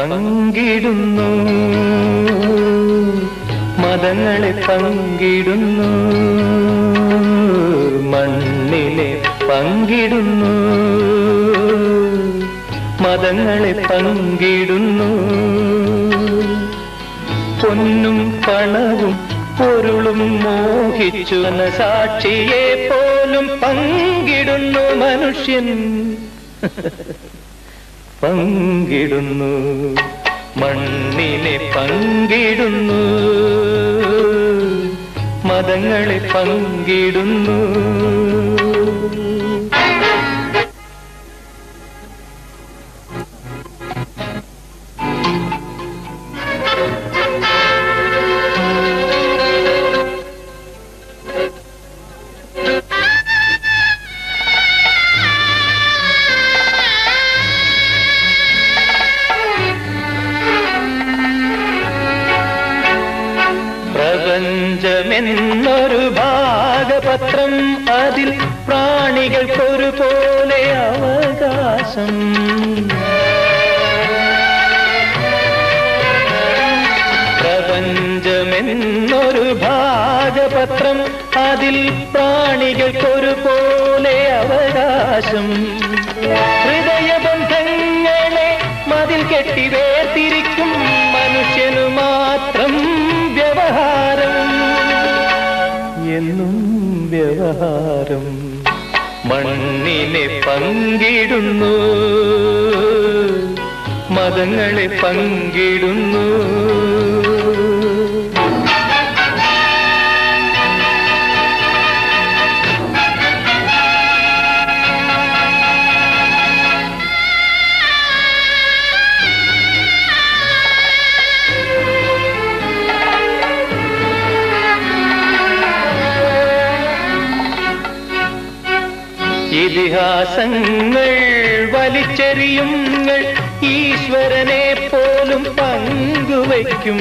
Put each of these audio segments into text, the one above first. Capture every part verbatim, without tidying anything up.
പങ്കിടുന്നു, മതങ്ങളെ പങ്കിടുന്നു, മണ്ണിനെ പങ്കിടുന്നു, മതങ്ങളെ പങ്കിടുന്നു, പൊന്നും പണവും പൊരുളും മോഹിച്ചു സാക്ഷിയെ പോലും പങ്കിടുന്നു മനുഷ്യൻ. പങ്കിടുന്നു, മണ്ണിനെ പങ്കിടുന്നു, മതങ്ങളെ പങ്കിടുന്നു. പ്രപഞ്ചമെന്നൊരു ഭാഗപത്രം, അതിൽ പ്രാണികൾക്കൊരുപോലെ അവകാശം. പ്രപഞ്ചമെന്നൊരു ഭാഗപത്രം, അതിൽ പ്രാണികൾക്കൊരുപോലെ അവകാശം. ഹൃദയബന്ധങ്ങളെ മതിൽ കെട്ടി വേർതിരിക്കും മനുഷ്യനു മാത്രം വ്യവഹാരം, എന്നും വ്യവഹാരം. മണ്ണിനെ പങ്കിടുന്നു, മതങ്ങളെ പങ്കിടുന്നു. ഇതിഹാസങ്ങൾ വലിച്ചെറിയുങ്ങൾ ഈശ്വരനെ പോലും പങ്കുവയ്ക്കും.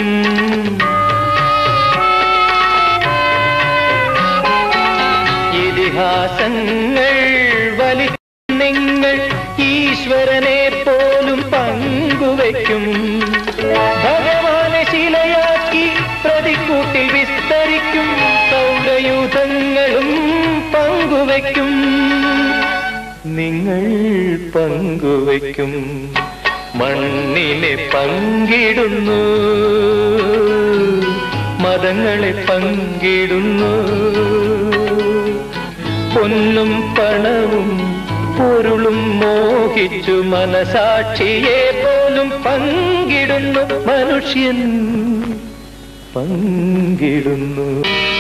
ഇതിഹാസങ്ങൾ വലിച്ചെറിയുങ്ങൾ ഈശ്വരനെ പോലും പങ്കുവയ്ക്കും. ഭഗവാനെ ശിലയാക്കി പ്രതിക്കൂട്ടിൽ വിസ്തരിക്കും, സൗരയൂഥങ്ങളും പങ്കുവയ്ക്കും. നിങ്ങൾ പങ്കുവയ്ക്കും, മണ്ണിനെ പങ്കിടുന്നു, മതങ്ങളെ പങ്കിടുന്നു, പൊന്നും പണവും പൊരുളും മോഹിച്ചു മനസാക്ഷിയെ പോലും പങ്കിടുന്നു മനുഷ്യൻ. പങ്കിടുന്നു.